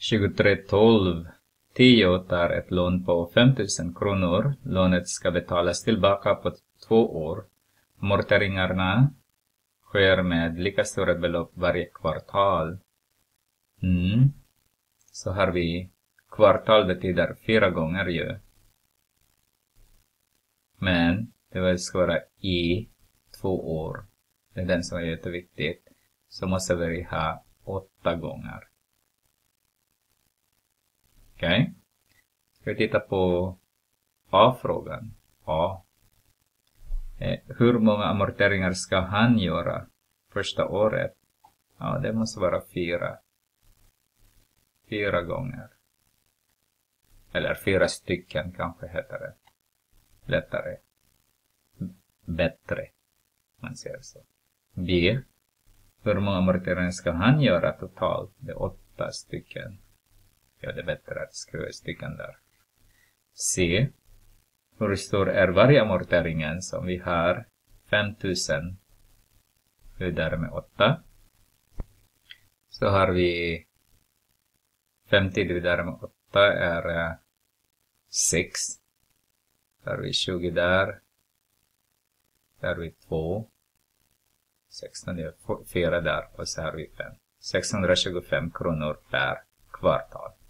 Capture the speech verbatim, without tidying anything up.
tjugotre tolv. tio tar ett lån på fem tusen kronor. Lånet ska betalas tillbaka på två år. Amorteringarna sker med lika stora belopp varje kvartal. Mm. Så har vi kvartal betyder fyra gånger ju. Men det ska vara i två år. Det är den som är jätteviktigt. Så måste vi ha åtta gånger. Okej. Okay. Ska vi titta på A-frågan. A. Eh, hur många amorteringar ska han göra första året? Ja, det måste vara fyra. Fyra gånger. Eller fyra stycken kanske heter det. Lättare. Bättre. Man säger så. B. Hur många amorteringar ska han göra totalt? Det är åtta stycken. Ja, det är bättre att skriva stycken där. C. Hur stor är varje amorteringen som vi har? fem tusen. Vidare med åtta. Så har vi femtio dividerat med åtta är sex. Så har vi tjugo där. Där har vi två. sexton är fyra där och så har vi fem. sexhundratjugofem kronor per kvartal.